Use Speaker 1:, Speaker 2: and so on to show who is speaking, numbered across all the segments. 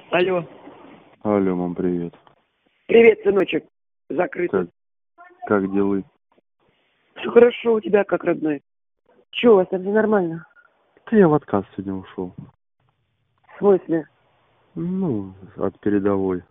Speaker 1: Алло.
Speaker 2: Алло, мам, привет.
Speaker 1: Привет, сыночек. Закрыто.
Speaker 2: Как дела?
Speaker 1: Все хорошо, у тебя как, родной? Че, у вас там все нормально?
Speaker 2: Да я в отказ сегодня ушел.
Speaker 1: В смысле?
Speaker 2: Ну, от передовой.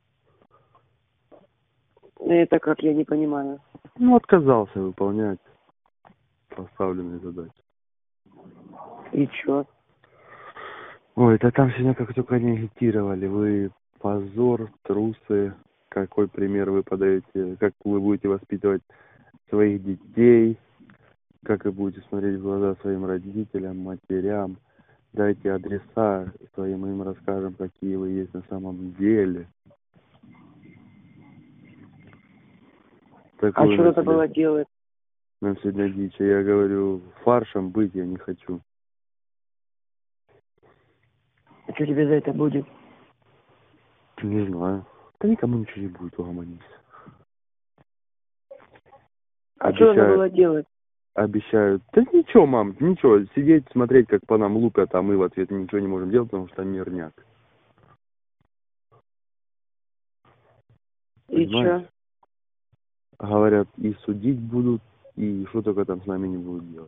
Speaker 1: Это как, я не понимаю.
Speaker 2: Ну, отказался выполнять поставленные задачи.
Speaker 1: И чё?
Speaker 2: Ой, да там сегодня как только не агитировали. Вы позор, трусы. Какой пример вы подаете? Как вы будете воспитывать своих детей? Как вы будете смотреть в глаза своим родителям, матерям? Дайте адреса своим, мы им расскажем, какие вы есть на самом деле.
Speaker 1: А
Speaker 2: Такое
Speaker 1: что надо
Speaker 2: себе
Speaker 1: было делать?
Speaker 2: нам сегодня дичь. Я говорю, фаршем быть я не хочу.
Speaker 1: А что тебе за это будет?
Speaker 2: Не знаю. Да никому ничего не будет, угомонись.
Speaker 1: А что надо было делать?
Speaker 2: Обещают. Да ничего, мам, ничего. Сидеть, смотреть, как по нам лупят, а мы в ответ ничего не можем делать, потому что мирняк.
Speaker 1: И
Speaker 2: Понимаешь?
Speaker 1: чё?
Speaker 2: Говорят, и судить будут, и что только там с нами не будут делать.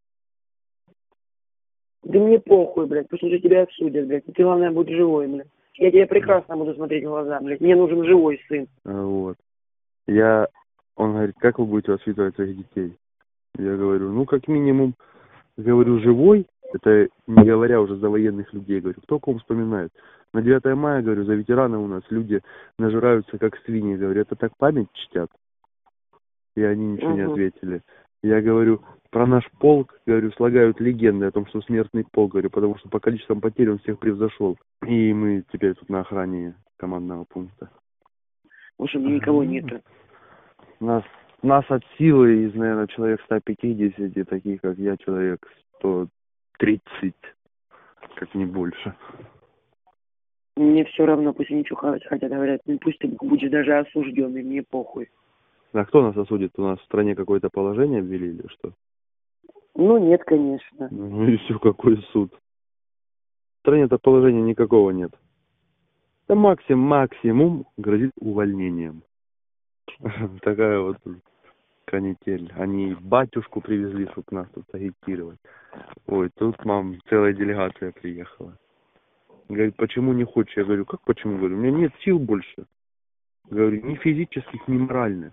Speaker 1: Да мне похуй, блядь, пусть уже тебя отсудят, блядь. Ты, главное, будь живой, блядь. Я тебе прекрасно буду смотреть в глаза, блядь. Мне нужен живой сын.
Speaker 2: Вот. Он говорит, как вы будете воспитывать своих детей? Я говорю, ну, как минимум, говорю, живой, это не говоря уже за военных людей, говорю, кто кого вспоминает. На 9 мая, говорю, за ветеранов у нас люди нажираются как свиньи, говорю, это так память чтят. И они ничего не ответили. Я говорю, про наш полк, говорю, слагают легенды о том, что смертный полк, говорю, потому что по количествам потерь он всех превзошел. И мы теперь тут на охране командного пункта.
Speaker 1: В общем, никого нету.
Speaker 2: Нас от силы из, наверное, человек 150, таких как я, человек 130, как не больше.
Speaker 1: Мне все равно, пусть они что хотят, говорят, ну пусть ты будешь даже осужденный, мне похуй.
Speaker 2: А кто нас осудит? У нас в стране какое-то положение ввели или что?
Speaker 1: Ну нет, конечно.
Speaker 2: Ну и все, какой суд? В стране-то положения никакого нет. Да максимум грозит увольнением. Такая вот канитель. Они батюшку привезли, чтобы нас тут агитировать. Ой, тут, мам, целая делегация приехала. Говорит, почему не хочешь? Я говорю, как почему? Говорю, у меня нет сил больше. Говорю, ни физических, ни моральных.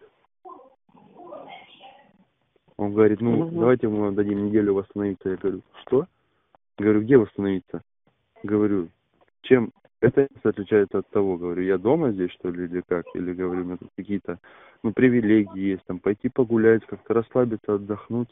Speaker 2: Он говорит, давайте мы вам дадим неделю восстановиться. Я говорю, что? Говорю, где восстановиться? Говорю, чем это отличается от того? Говорю, я дома здесь, что ли, или как? Или, говорю, у меня тут какие-то, привилегии есть, там, пойти погулять, как-то расслабиться, отдохнуть.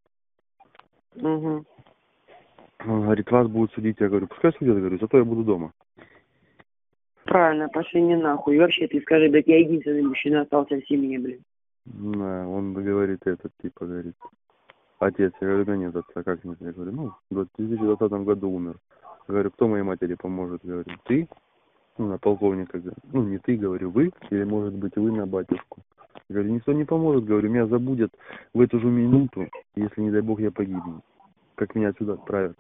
Speaker 2: Он говорит, вас будут судить. Я говорю, пускай судят, говорю, зато я буду дома.
Speaker 1: Правильно, пошли не нахуй. И вообще, ты скажи, блядь, я единственный мужчина остался в семье, блин.
Speaker 2: Да, он говорит, говорит, отец. Я говорю, да нет, отца, как нет? Я говорю, в 2020 году умер. Я говорю, кто моей матери поможет? Говорю, ты? На полковника, не ты, говорю, вы, или, может быть, вы на батюшку. Я говорю, никто не поможет, говорю, меня забудет в эту же минуту, если, не дай бог, я погибну. Как меня отсюда отправят.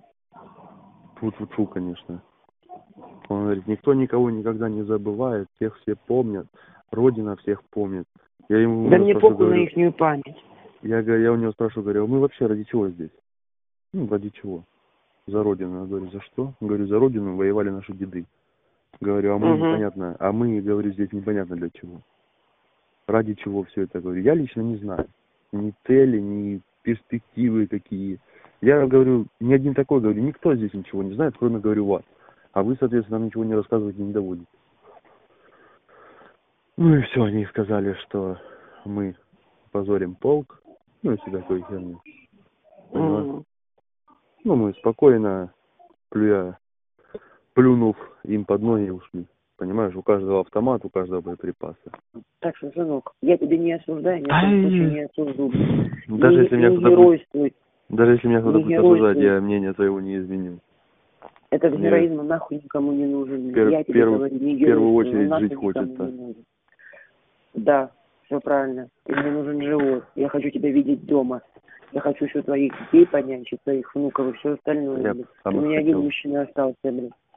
Speaker 2: Фу, конечно. Он говорит, никто никого никогда не забывает, всех все помнят, Родина всех помнит. Я ему
Speaker 1: да мне похуй на ихнюю память.
Speaker 2: Я у него спрашиваю, говорю, мы вообще ради чего здесь? Ради чего? За Родину. Я говорю, за что? Говорю, за Родину воевали наши деды. Говорю, а мы непонятно, говорю, здесь непонятно для чего. Ради чего все это, говорю. Я лично не знаю. Ни цели, ни перспективы какие. Я говорю, ни один такой, говорю, никто здесь ничего не знает, кроме, говорю, вас. А вы, соответственно, нам ничего не рассказываете, не доводите. Ну и все, они сказали, что мы позорим полк. И все такое херня. Мы спокойно, плюнув им под ноги, ушли. Понимаешь, у каждого автомат, у каждого боеприпасы. Так
Speaker 1: что, сынок, я тебя не осуждаю, ни в коем случае не осужду.
Speaker 2: Даже если меня кто-то будет осуждать, я мнение своего не изменю.
Speaker 1: Этот героизм нахуй никому не нужен.
Speaker 2: Я тебе говорю, не героизм. В первую очередь жить хочется.
Speaker 1: Да, все правильно. И мне нужен живот. Я хочу тебя видеть дома. Я хочу еще твоих детей понянчить, твоих внуков и все остальное. У меня один мужчина остался, блин.